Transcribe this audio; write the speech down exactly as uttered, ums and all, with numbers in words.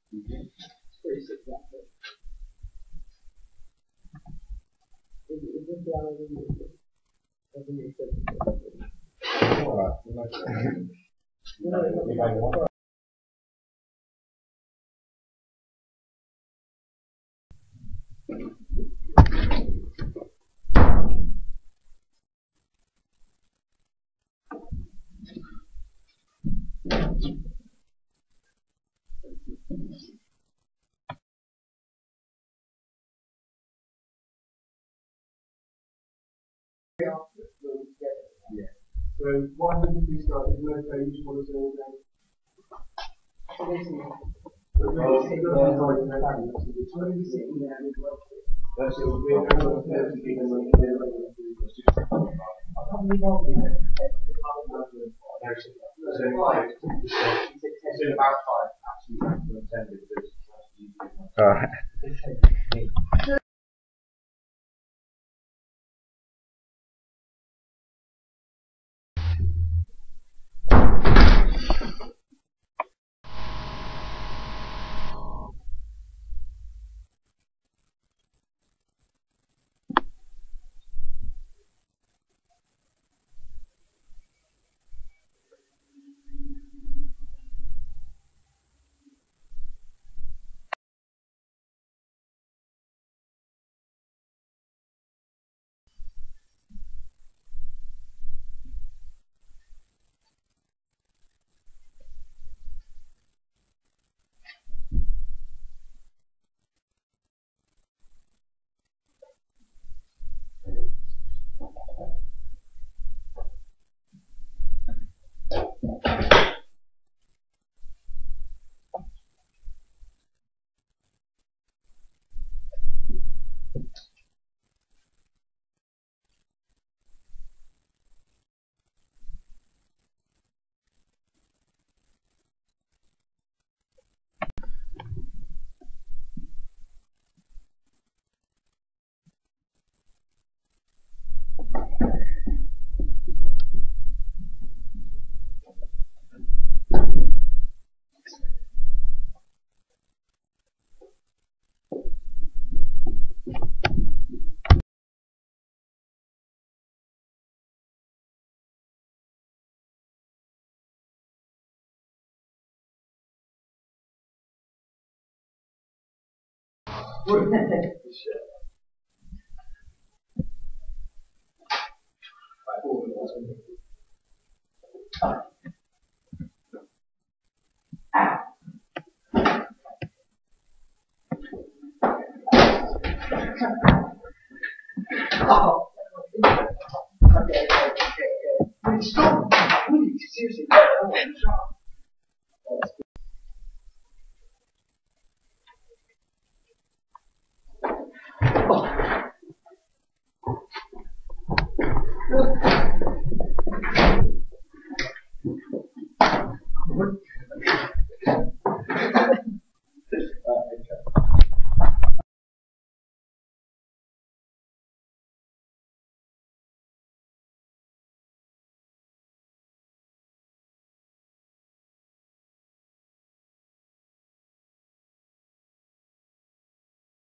It's pretty sick that thing. Is it, is it the hour in the doesn't make sense. Alright, you might want. Yeah. So why didn't we start? Is no page policy all day? Alright. Oh. Okay, okay, okay. Wait, stop! Really, seriously, I don't want to stop. Oh.